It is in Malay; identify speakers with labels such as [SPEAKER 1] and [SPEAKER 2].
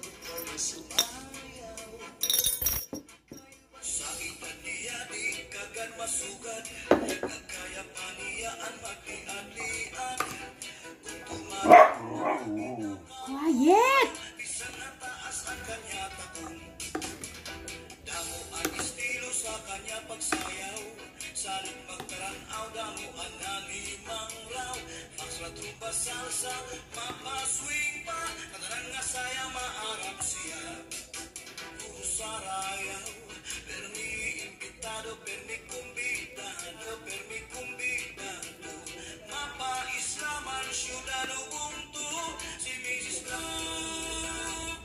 [SPEAKER 1] Sa edad niya di kagan masugad, nagkaya paniyaan magli-adlian.
[SPEAKER 2] Quiet!
[SPEAKER 1] Bisan na taas ang kanya takong, damo ang estilo sa kanya pagsayaw. Salit magkaranaw, damo ang nalimang raw. Foxtrot, rumba, salsa, mapaswing pa, katarang nga saya maarap siya. Sarayaw, permi invitado, permi convidado, mapa-islaman, syudad Ubuntu, si Mrs. Love.